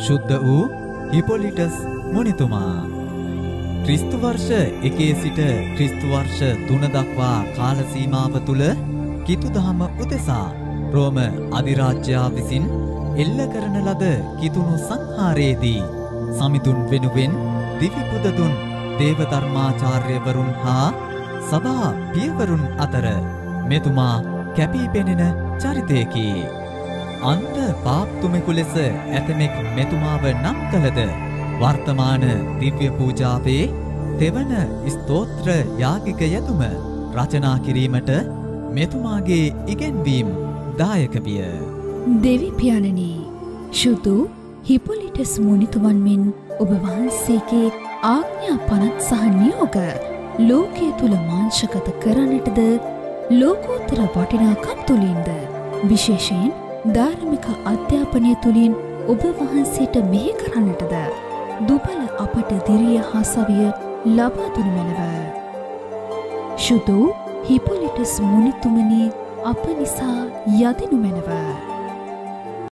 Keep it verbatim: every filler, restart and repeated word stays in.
ශුද්ධ වූ හිපොලිටස් මුනිතුමා. ක්‍රිස්තු වර්ෂ එකේ සිට ක්‍රිස්තු වර්ෂ තුන දක්වා කාල සීමාව තුල කිතු දහම උදෙසා රෝම අධිරාජ්‍යයා විසින් එල්ල කරන ලද කිතුණු සංහාරයේදී සමිඳුන් වෙනුවෙන් දිවි පුදදුන් දේව ධර්මාචාර්යවරුන් හා සභා පියවරුන් අතර මෙතුමා කැපී පෙනෙන චරිතයකි. අන්ත පාප්තුමෙකු ලෙස ඇතමෙක් මෙතුමාව නම් කළද වර්තමාන දිව්‍ය පූජාවේ තෙවන ස්තෝත්‍ර යාගික යතුම රචනා කිරීමට මෙතුමාගේ ඉගැන්වීම් දායක විය. දෙවි පියාණනි, ශුදු හිපොලිටස් මුනිතුමන් මෙන් ඔබ වහන්සේගේ ආඥා පනත් සහ නියෝග ලෝකයේ තුල මාංශගත කරන්නටද ලෝකෝත්තර වටිනාකම් තුලින්ද විශේෂයෙන් ධාර්මික අධ්‍යාපනය තුලින් ඔබ වහන්සේට මෙහි කරන්නටද දුබල අපට දිරිය හා සවිය ලබා දුන මැනව. ශුදු හිපොලිටස් මුනිතුමනි අප නිසා යදිනු මැනව.